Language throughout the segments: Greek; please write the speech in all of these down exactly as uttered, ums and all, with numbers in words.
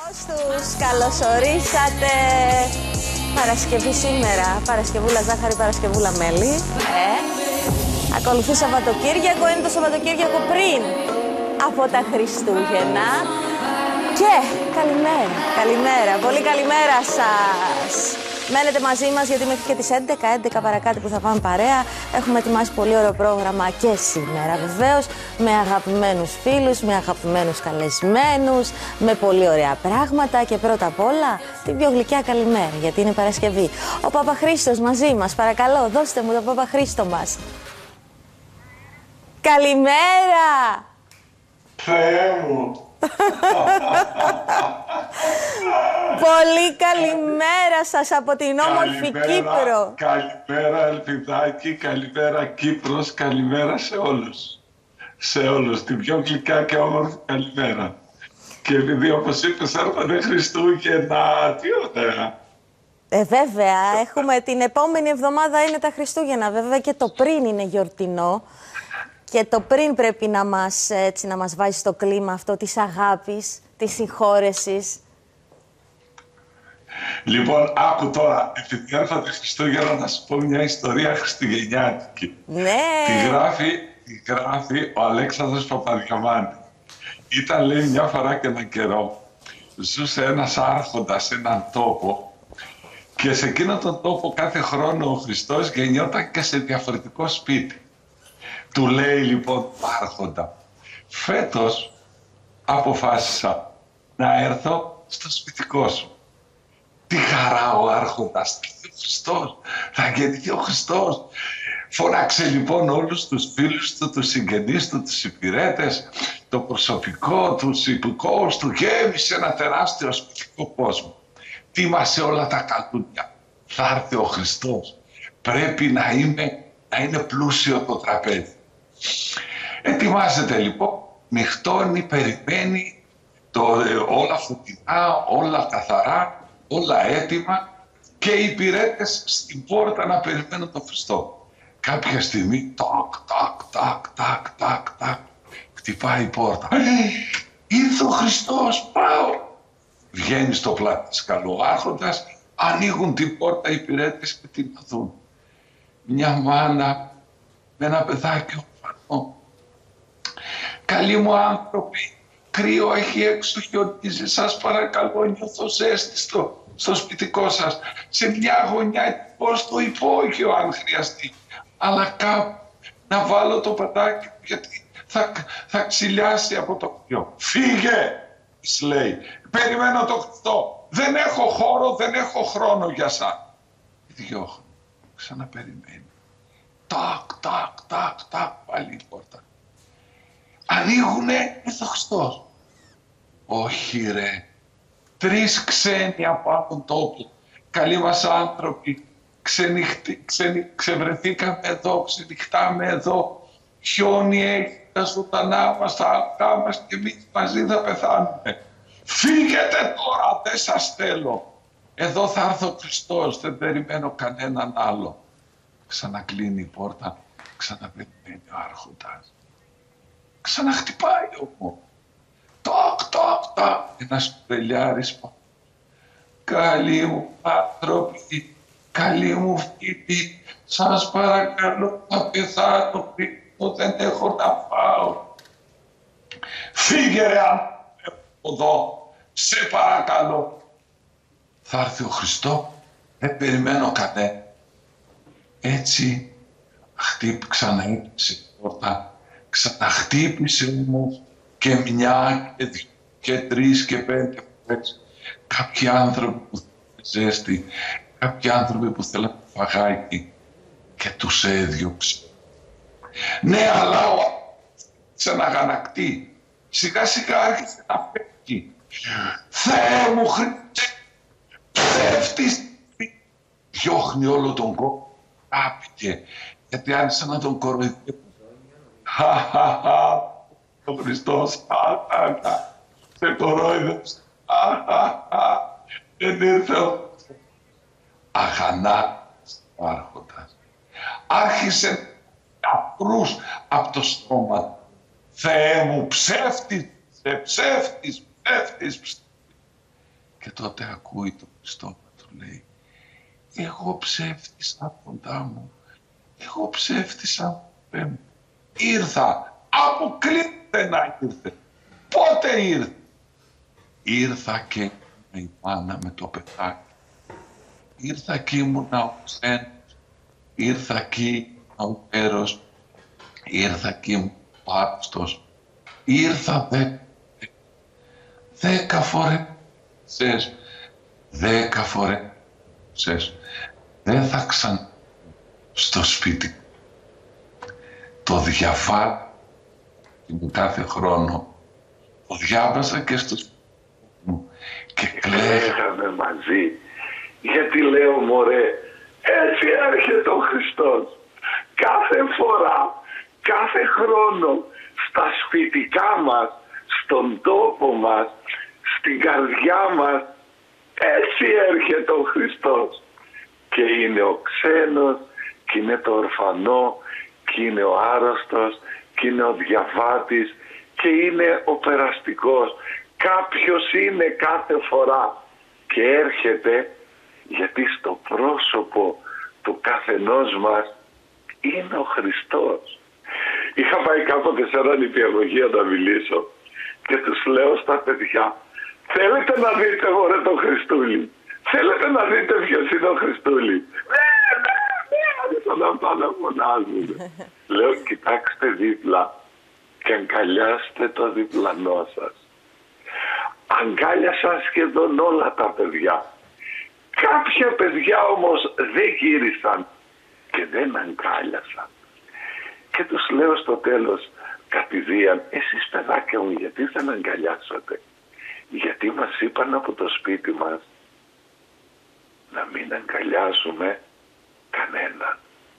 Καλώς τους καλωσορίσατε. Παρασκευή σήμερα, Παρασκευούλα ζάχαρη, Παρασκευούλα μέλι. Ε. Ακολουθεί Σαββατοκύριακο, είναι το Σαββατοκύριακο πριν από τα Χριστούγεννα. Και καλημέρα, καλημέρα, πολύ καλημέρα σας. Μένετε μαζί μας γιατί μέχρι και τις έντεκα, έντεκα παρακάτω που θα πάμε παρέα. Έχουμε ετοιμάσει πολύ ωραίο πρόγραμμα και σήμερα βεβαίως. Με αγαπημένους φίλους, με αγαπημένους καλεσμένους, με πολύ ωραία πράγματα. Και πρώτα απ' όλα την πιο γλυκιά καλημέρα γιατί είναι Παρασκευή. Ο Παπαχρήστος μαζί μας, παρακαλώ δώστε μου τον Παπαχρήστο μας. Καλημέρα! Θεέ μου! Πολύ καλημέρα σας από την όμορφη καλημέρα, Κύπρο. Καλημέρα Ελπιδάκη, καλημέρα Κύπρος, καλημέρα σε όλους. Σε όλους, την πιο γλυκά και όμορφη καλημέρα. Και επειδή όπως είπες έρχονται Χριστούγεννα, τι ωραία. Ε, βέβαια, έχουμε την επόμενη εβδομάδα είναι τα Χριστούγεννα, βέβαια και το πριν είναι γιορτινό. Και το πριν πρέπει να μας, έτσι, να μας βάζει στο κλίμα αυτό της αγάπης, της συγχώρεσης. Λοιπόν, άκου τώρα, επειδή έρχονται Χριστούγεννα να σου πω μια ιστορία χριστουγεννιάτικη. Ναι. Τη γράφει, τη γράφει ο Αλέξανδρος Παπαδιαμάνη. Ήταν, λέει, μια φορά και έναν καιρό, ζούσε ένας άρχοντας σε έναν τόπο και σε εκείνον τον τόπο κάθε χρόνο ο Χριστός γεννιόταν και σε διαφορετικό σπίτι. Του λέει λοιπόν του άρχοντα, φέτος αποφάσισα να έρθω στο σπιτικό σου. Τι χαρά ο άρχοντας, ο Χριστός, θα γεννηθεί ο Χριστός. Φώναξε λοιπόν όλους τους φίλους του, τους συγγενείς του, τους υπηρέτες, το προσωπικό, τους υπηκόους του, γέμισε ένα τεράστιο σπιτικό κόσμο. Τίμασε όλα τα καλούνια. Θα έρθει ο Χριστός. Πρέπει να, είμαι, να είναι πλούσιο το τραπέζι. Ετοιμάζεται λοιπόν, νυχτώνει, περιμένει, το, όλα φωτεινά, όλα καθαρά, όλα έτοιμα και οι υπηρέτες στην πόρτα να περιμένουν τον Χριστό. Κάποια στιγμή, τάκ, τάκ, τάκ, τάκ, τάκ, τάκ, χτυπάει η πόρτα. Ήρθε ο Χριστός, πάω! Βγαίνει στο πλατήσκαλο άρχοντας, ανοίγουν την πόρτα οι υπηρέτες και την δουν. Μια μάνα με ένα παιδάκι ορφανό. Καλοί μου άνθρωποι, κρύο έχει έξω, χιονίζει, σας παρακαλώ, νιώθω ζέστη στο, στο σπιτικό σας. Σε μια γωνιά πώς στο υπόγειο αν χρειαστεί. Αλλά κάπου να βάλω το παιδάκι γιατί θα, θα ξυλιάσει από το κρύο. Φύγε, της λέει, περιμένω το Χριστό. Δεν έχω χώρο, δεν έχω χρόνο για σας. Διώχνω, ξαναπεριμένει. Τάκ, τάκ, τάκ, τάκ, πάλι η πόρτα. Ανοίγουνε, ήρθε ο Χριστός. Όχι ρε, τρεις ξένοι από τον τόπο, καλοί μας άνθρωποι, ξενυχτή, ξενι, ξεβρεθήκαμε εδώ, ξενυχτάμε εδώ, χιόνι έχει τα ζωντανά μας, τα αυγά μας και εμείς μαζί θα πεθάνουμε. Φύγετε τώρα, δεν σας θέλω. Εδώ θα έρθει ο Χριστός, δεν περιμένω κανέναν άλλο. Ξανακλίνει η πόρτα, ξαναπεριμένει ο άρχοντας. Ξαναχτυπάει όμως. Τοκ, τοκ, τοκ. Ένας κουβελιάρης. Καλοί μου άνθρωποι, καλοί μου φίλοι, σας παρακαλώ να πεθάνω πριν μου, δεν έχω να φάω. Φύγε ρε άνθρωποι εδώ, σε παρακαλώ. Θα έρθει ο Χριστό, δεν περιμένω κανένα. Έτσι, χτύπη, ξαναείπησε η πόρτα, ξαναχτύπησε όμως και μια και δύο και τρεις και πέντε φορές. Κάποιοι άνθρωποι που θέλουν ζέστη, κάποιοι άνθρωποι που θέλουν φαγάκι και τους έδιωξε. Ναι, αλλά ο ξαναγανακτεί. Σιγά σιγά άρχισε να φεύγει. Θεέ μου Χριστέ, ψεύτης. Διώχνει όλο τον κόσμο. Άπηκε, γιατί άρχισε να τον κοροϊδεύει. Χαχαχα, ο Χριστός, χαχαχα, σε κορόιδεψε, χαχαχα, δεν ήρθε ο αγανάκτης ο άρχοντας. Άρχισε καπρούς από το στόμα. Θεέ μου, ψεύτης, ψεύτης, ψεύτης, ψεύτης. Και τότε ακούει τον Χριστό να του λέει, εγώ ψεύτησα κοντά μου, εγώ ψεύτησα μου. Ήρθα, αποκλείται να ήρθε. Πότε ήρθε? Ήρθα και η μάνα με το παιδάκι. Ήρθα και ήμουνα ο ξένος. Ήρθα και ο πέρος. Ήρθα και ήμουν ο άρρωστος. Ήρθα δε, δέκα φορές. Σες, δέκα φορές. Σες, δεν θα ξανά στο σπίτι. Το διαβάζω κάθε χρόνο. Το διάβασα και στο σπίτι μου. Και κλαίγαμε μαζί. Γιατί λέω, μωρέ, έτσι έρχεται ο Χριστός. Κάθε φορά, κάθε χρόνο, στα σπιτικά μας, στον τόπο μας, στην καρδιά μας, έτσι έρχεται ο Χριστός. Και είναι ο ξένος, και είναι το ορφανό, και είναι ο άρρωστος, και είναι ο διαβάτης, και είναι ο περαστικός. Κάποιος είναι κάθε φορά και έρχεται, γιατί στο πρόσωπο του καθενός μας είναι ο Χριστός. Είχα πάει κάποτε σε έναν νηπιαγωγείο να μιλήσω και τους λέω στα παιδιά, θέλετε να δείτε μωρέ τον Χριστούλη? Θέλετε να δείτε ποιος είναι ο Χριστούλη? Ναι, ναι, ναι, άρχισαν αυτά να φωνάζουν. Λέω, κοιτάξτε δίπλα και αγκαλιάστε το διπλανό σας. Αγκάλιασαν σχεδόν όλα τα παιδιά. Κάποια παιδιά όμως δεν γύρισαν και δεν αγκάλιασαν. Και τους λέω στο τέλος κατηδίαν, εσείς παιδάκια μου γιατί δεν αγκαλιάσατε? Γιατί μας είπαν από το σπίτι μας να μην αγκαλιάσουμε κανέναν.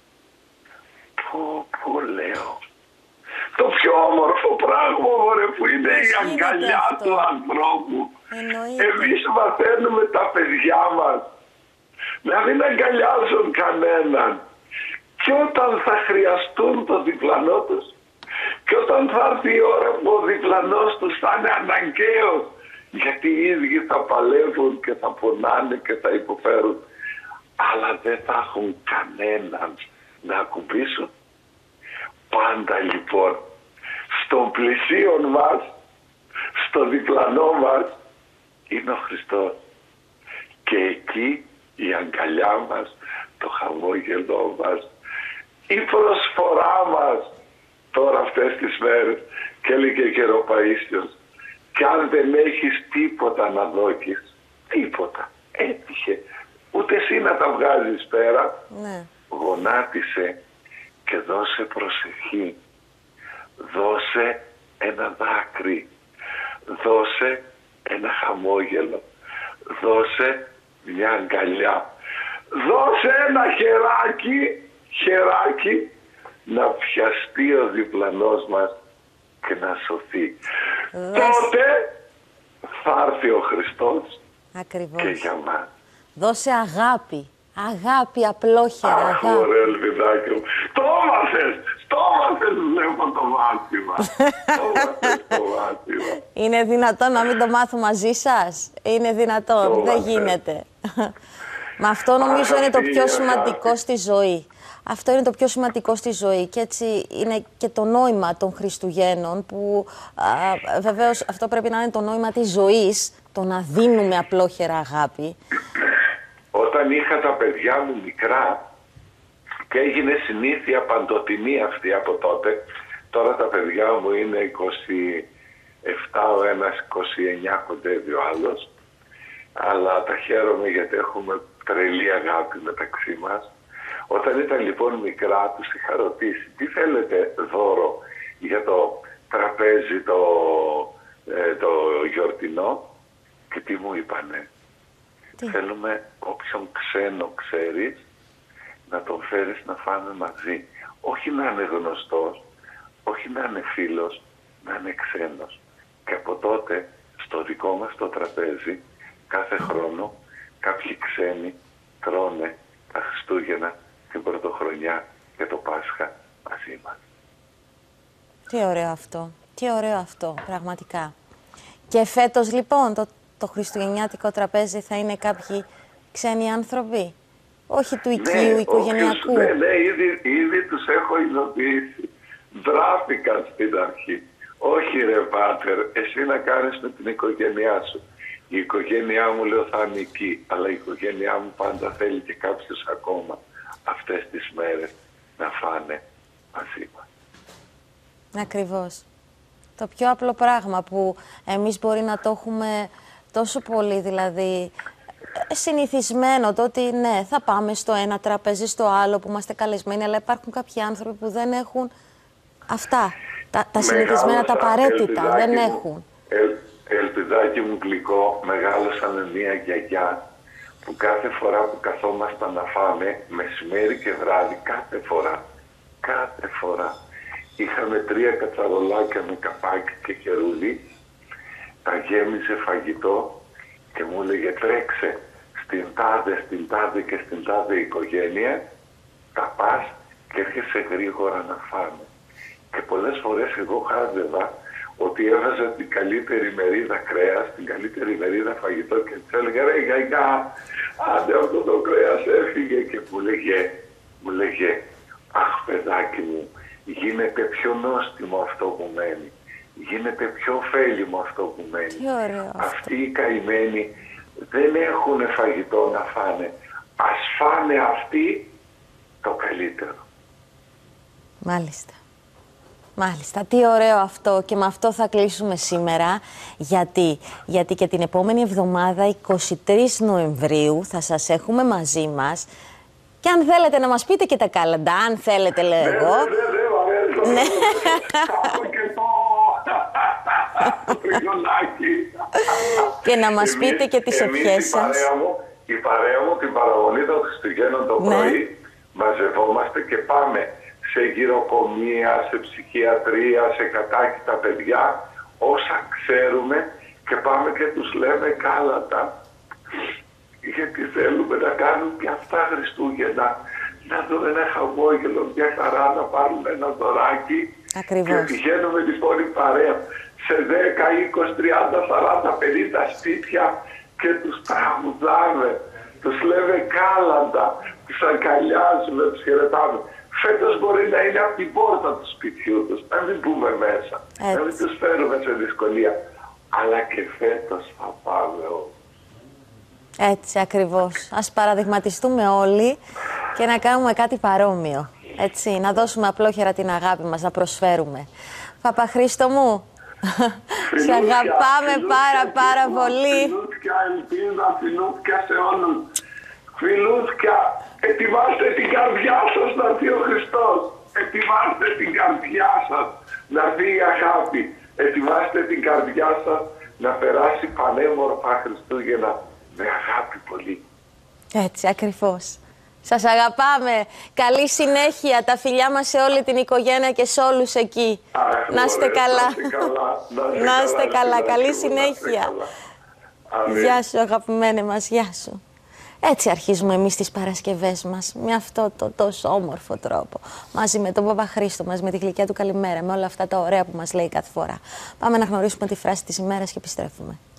Πω πω λέω. Το πιο όμορφο πράγμα μωρέ, που είναι η αγκαλιά αυτό του ανθρώπου. Εννοείται. Εμείς μαθαίνουμε τα παιδιά μας να μην αγκαλιάζουν κανέναν. Και όταν θα χρειαστούν το διπλανό τους και όταν θα έρθει η ώρα που ο διπλανός τους θα είναι αναγκαίος, γιατί οι ίδιοι θα παλεύουν και θα πονάνε και θα υποφέρουν, αλλά δεν θα έχουν κανέναν να ακουμπήσουν. Πάντα λοιπόν στον πλησίον μας, στο διπλανό μας είναι ο Χριστός. Και εκεί η αγκαλιά μας, το χαμόγελό μας, η προσφορά μας τώρα αυτές τις μέρες, και έλεγε ο Γεροπαΐσιος, κι αν δεν έχεις τίποτα να δώκεις, τίποτα, έτυχε, ούτε εσύ να τα βγάζεις πέρα, ναι. Γονάτισε και δώσε προσευχή, δώσε ένα δάκρυ, δώσε ένα χαμόγελο, δώσε μια αγκαλιά, δώσε ένα χεράκι, χεράκι να πιαστεί ο διπλανός μας και να σωθεί. Δώσε. Τότε θα έρθει ο Χριστός. Ακριβώς. Και για μας. Δώσε αγάπη. Αγάπη, απλόχερα, αγάπη. Αχ, ωραία, Ελπιδάκι μου. Το έμαθες, το έμαθες, βλέπω το μάθημα. Το έμαθες το μάθημα. Είναι δυνατόν να μην το μάθω μαζί σας? Είναι δυνατόν, το δεν γίνεται. Μα αυτό νομίζω Αχ, είναι το πιο σημαντικό αγάπη. Στη ζωή. Αυτό είναι το πιο σημαντικό στη ζωή και έτσι είναι και το νόημα των Χριστουγέννων που α, βεβαίως αυτό πρέπει να είναι το νόημα της ζωής, το να δίνουμε απλόχερα αγάπη. Όταν είχα τα παιδιά μου μικρά και έγινε συνήθεια παντοτινή αυτή από τότε, τώρα τα παιδιά μου είναι είκοσι επτά ο ένας, είκοσι εννιά κοντεύει ο άλλος, αλλά τα χαίρομαι γιατί έχουμε τρελή αγάπη μεταξύ μας. Όταν ήταν λοιπόν μικρά τους είχα ρωτήσει τι θέλετε δώρο για το τραπέζι το, ε, το γιορτινό και τι μου είπανε? Τι? Θέλουμε όποιον ξένο ξέρεις να τον φέρεις να φάμε μαζί. Όχι να είναι γνωστός, όχι να είναι φίλος, να είναι ξένος. Και από τότε στο δικό μας το τραπέζι κάθε χρόνο κάποιοι ξένοι τρώνε τα Χριστούγεννα, την Πρωτοχρονιά και το Πάσχα μαζί μας. Τι ωραίο αυτό, τι ωραίο αυτό, πραγματικά. Και φέτος λοιπόν το το χριστουγεννιάτικο τραπέζι θα είναι κάποιοι ξένοι άνθρωποι, όχι του οικείου, ναι, οικογενειακού. Όποιος, ναι, ναι, ήδη, ήδη τους έχω ειδοποιήσει. Δράφηκαν στην αρχή. Όχι ρε πάτερ, εσύ να κάνεις με την οικογένειά σου. Η οικογένειά μου, λέω, θα είναι εκεί, αλλά η οικογένειά μου πάντα θέλει και κάποιος ακόμα αυτές τις μέρες να φάνε μαζί μας. Ακριβώς. Το πιο απλό πράγμα που εμείς μπορεί να το έχουμε τόσο πολύ, δηλαδή, συνηθισμένο, το ότι ναι, θα πάμε στο ένα τραπέζι, στο άλλο που είμαστε καλεσμένοι, αλλά υπάρχουν κάποιοι άνθρωποι που δεν έχουν αυτά, τα, τα συνηθισμένα, τα απαραίτητα, δεν μου, έχουν. ελ, ελπιδάκι μου γλυκό, μεγάλωσα με μία γιαγιά που κάθε φορά που καθόμασταν να φάμε, μεσημέρι και βράδυ, κάθε φορά, κάθε φορά, είχαμε τρία κατσαρολάκια με καπάκι και χερούλι, τα γέμιζε φαγητό και μου έλεγε τρέξε στην τάδε, στην τάδε και στην τάδε οικογένεια, τα πας και έρχεσαι γρήγορα να φάμε. Και πολλές φορές εγώ χάζευα ότι έβαζα την καλύτερη μερίδα κρέας, την καλύτερη μερίδα φαγητό και της έλεγα ρε γιαγιά, άντε αυτό το κρέας έφυγε, και μου λέγε, μου λέγε αχ παιδάκι μου, γίνεται πιο νόστιμο αυτό που μένει, γίνεται πιο ωφέλιμο αυτό που μένει. Αυτοί οι καημένοι δεν έχουν φαγητό να φάνε, ας φάνε αυτοί το καλύτερο. Μάλιστα. Μάλιστα, τι ωραίο αυτό, και με αυτό θα κλείσουμε σήμερα. Γιατί, γιατί και την επόμενη εβδομάδα, εικοστή τρίτη Νοεμβρίου, θα σας έχουμε μαζί μας. Και αν θέλετε να μας πείτε και τα κάλαντα, αν θέλετε, λέω ναι, εγώ. Ναι, ναι, ναι, και να μας εμείς, πείτε και τις ευχές σας. Η παρέα μου την παραμονή των Χριστουγέννων το ναι. πρωί μαζευόμαστε και πάμε σε γυροκομεία, σε ψυχιατρία, σε κατάκητα παιδιά, όσα ξέρουμε, και πάμε και τους λέμε κάλατα, γιατί θέλουμε να κάνουν και αυτά Χριστούγεννα, να δουν ένα χαμόγελο, μια χαρά, να πάρουν ένα δωράκι. Ακριβώς. Και πηγαίνουμε λοιπόν η παρέα σε δέκα, είκοσι, τριάντα, σαράντα, πενήντα σπίτια και τους τραγουδάμε, τους λέμε κάλαντα, τους αγκαλιάζουμε, τους χαιρετάμε. Φέτος μπορεί να είναι από την πόρτα του σπιτιού τους, να μην μπούμε μέσα, έτσι, να μην τους φέρουμε σε δυσκολία. Αλλά και φέτος θα πάμε όλοι. Έτσι ακριβώς. Ας παραδειγματιστούμε όλοι και να κάνουμε κάτι παρόμοιο. Έτσι, να δώσουμε απλόχερα την αγάπη μας, να προσφέρουμε. Παπαχρήστο μου, σε αγαπάμε πάρα πάρα πολύ. Φιλούθια, ελπίδα, φιλούθια σε όλους. Φιλούθια, ετοιμάστε την καρδιά σας να έρθει ο Χριστός. Ετοιμάστε την καρδιά σας να έρθει η αγάπη. Ετοιμάστε την καρδιά σας να περάσει πανέμορφα Χριστούγεννα με αγάπη πολύ. Έτσι ακριβώς. Σας αγαπάμε. Καλή συνέχεια. Τα φιλιά μας σε όλη την οικογένεια και σε όλους εκεί. Αχ, να είστε καλά. Να είστε καλά. Καλή συνέχεια. Γεια σου αγαπημένε μας. Γεια σου. Έτσι αρχίζουμε εμείς τις Παρασκευές μας, με αυτό το τόσο όμορφο τρόπο. Μαζί με τον Παπαχρήστο μας, με τη γλυκιά του καλημέρα, με όλα αυτά τα ωραία που μας λέει κάθε φορά. Πάμε να γνωρίσουμε τη φράση της ημέρας και επιστρέφουμε.